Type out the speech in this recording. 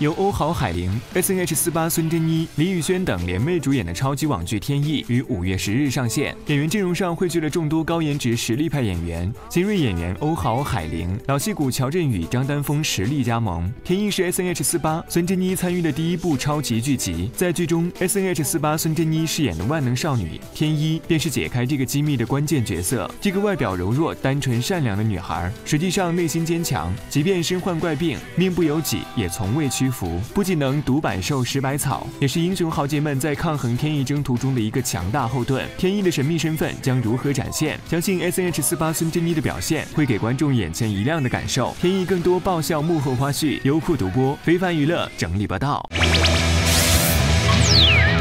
由欧豪、海玲、SNH48 孙珍妮、李宇轩等联袂主演的超级网剧《天意》于5月10日上线。演员阵容上汇聚了众多高颜值实力派演员，新锐演员欧豪、海玲，老戏骨乔振宇、张丹峰实力加盟。《天意》是 SNH48 孙珍妮参与的第一部超级剧集，在剧中 SNH48 孙珍妮饰演的万能少女天一便是解开这个机密的关键角色。这个外表柔弱、单纯、善良的女孩，实际上内心坚强，即便身患怪病，命不由己，也从未屈服。不仅能独百兽食百草，也是英雄豪杰们在抗衡天意征途中的一个强大后盾。天意的神秘身份将如何展现？相信 SNH48 孙珍妮的表现会给观众眼前一亮的感受。天意更多爆笑幕后花絮，优酷独播，非凡娱乐整理报道。